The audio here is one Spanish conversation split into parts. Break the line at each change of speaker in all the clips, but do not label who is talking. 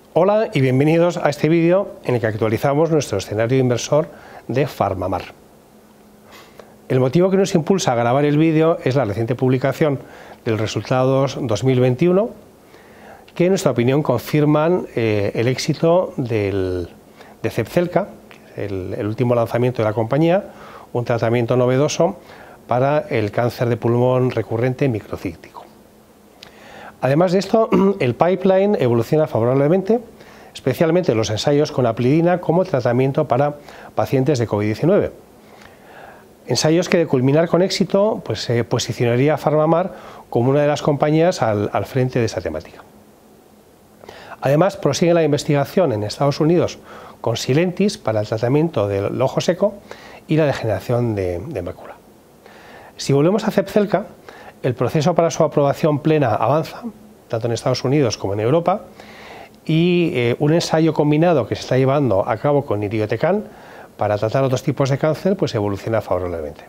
Hola y bienvenidos a este vídeo en el que actualizamos nuestro escenario inversor de PharmaMar. El motivo que nos impulsa a grabar el vídeo es la reciente publicación de los resultados 2021, que en nuestra opinión confirman el éxito de Zepzelca, el último lanzamiento de la compañía, un tratamiento novedoso para el cáncer de pulmón recurrente microcíclico. Además de esto, el pipeline evoluciona favorablemente, especialmente los ensayos con aplidina como tratamiento para pacientes de COVID-19. Ensayos que, de culminar con éxito, se posicionaría a PharmaMar como una de las compañías al frente de esta temática. Además, prosigue la investigación en Estados Unidos con Sylentis para el tratamiento del ojo seco y la degeneración de mácula. Si volvemos a Zepzelca, el proceso para su aprobación plena avanza, tanto en Estados Unidos como en Europa, y un ensayo combinado que se está llevando a cabo con irinotecan para tratar otros tipos de cáncer, evoluciona favorablemente.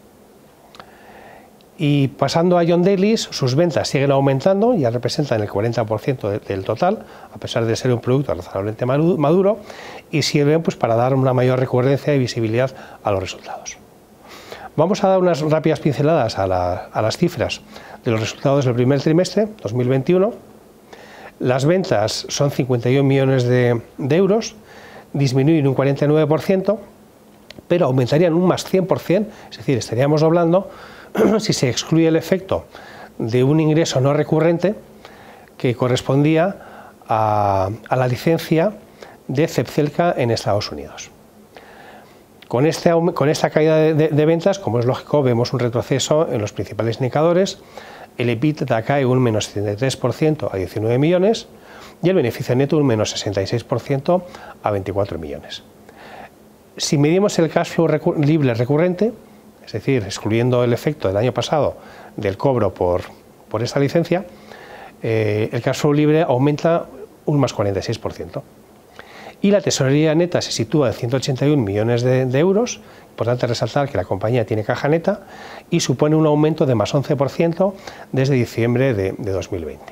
Y pasando a Yondelis, sus ventas siguen aumentando, ya representan el 40% del total, a pesar de ser un producto razonablemente maduro, y sirven para dar una mayor recurrencia y visibilidad a los resultados. Vamos a dar unas rápidas pinceladas a las cifras de los resultados del primer trimestre 2021. Las ventas son 51 millones de euros, disminuyen un 49%, pero aumentarían un más 100%, es decir, estaríamos doblando si se excluye el efecto de un ingreso no recurrente que correspondía a la licencia de Zepzelca en Estados Unidos. Con esta caída de ventas, como es lógico, vemos un retroceso en los principales indicadores. El EBITDA cae un menos 73% a 19 millones y el beneficio neto un menos 66% a 24 millones. Si medimos el cash flow libre recurrente, es decir, excluyendo el efecto del año pasado del cobro por esta licencia, el cash flow libre aumenta un más 46%. Y la tesorería neta se sitúa en 181 millones de euros, importante resaltar que la compañía tiene caja neta y supone un aumento de más 11% desde diciembre de 2020.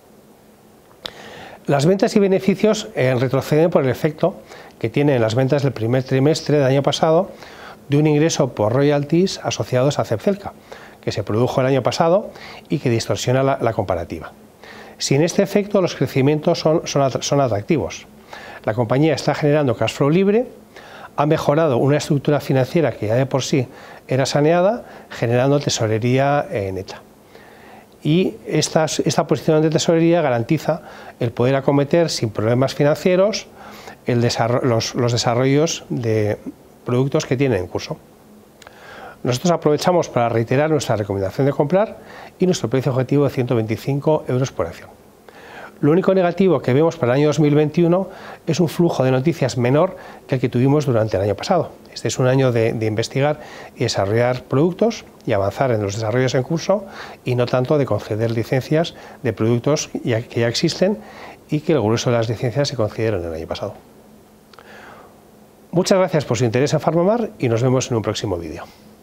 Las ventas y beneficios retroceden por el efecto que tienen las ventas del primer trimestre del año pasado de un ingreso por royalties asociados a Zepzelca, que se produjo el año pasado y que distorsiona la comparativa. Sin este efecto, los crecimientos son atractivos. La compañía está generando cash flow libre, ha mejorado una estructura financiera que ya de por sí era saneada, generando tesorería neta. Y esta posición de tesorería garantiza el poder acometer sin problemas financieros los desarrollos de productos que tienen en curso. Nosotros aprovechamos para reiterar nuestra recomendación de comprar y nuestro precio objetivo de 125 euros por acción. Lo único negativo que vemos para el año 2021 es un flujo de noticias menor que el que tuvimos durante el año pasado. Este es un año de investigar y desarrollar productos y avanzar en los desarrollos en curso y no tanto de conceder licencias de productos que ya existen y que el grueso de las licencias se concedieron el año pasado. Muchas gracias por su interés en PharmaMar y nos vemos en un próximo vídeo.